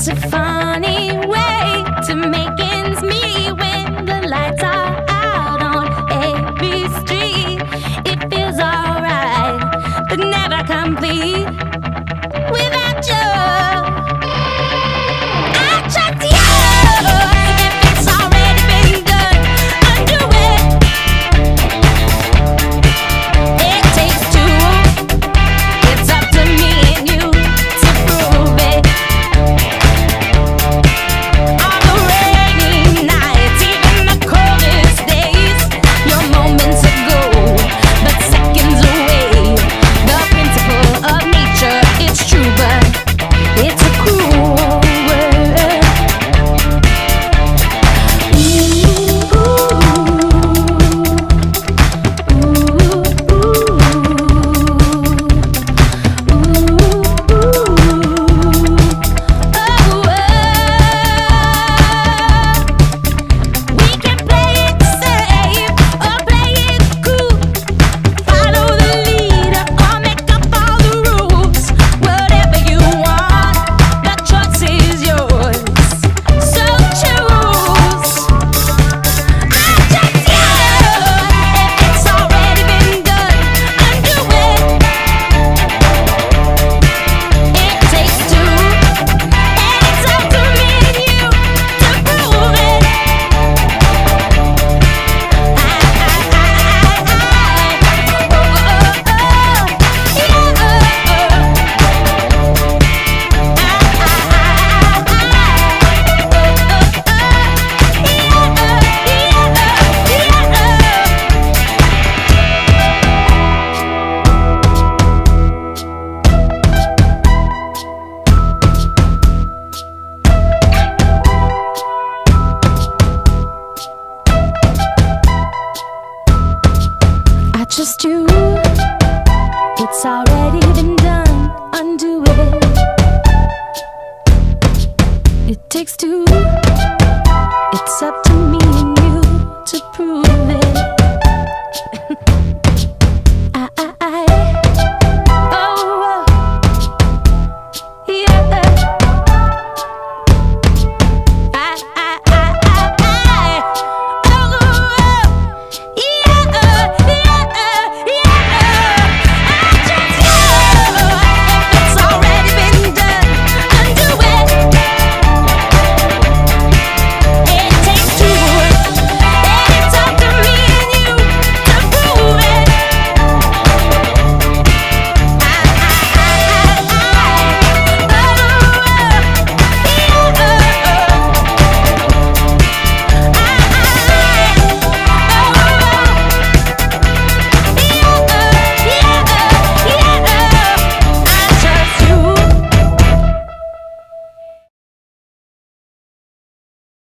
It's a funny way to make ends meet when the lights are out on every street. It feels alright, but never complete without you. I trust you. If it's already been done, undo it. It takes two. It's up to me and you to prove it. On the rainy nights, even the coldest days, your moments are gold, but seconds away. The principle of nature, it's true, but it's a cruel world. We can play it safe or play it cool. Follow the leader or make up all the rules. Whatever you want, the choice is yours. So choose. I trust you. If it's already been done, undo it. It takes two, and it's up to me and you to prove it. I trust you. It's already been done. Undo it. It takes two.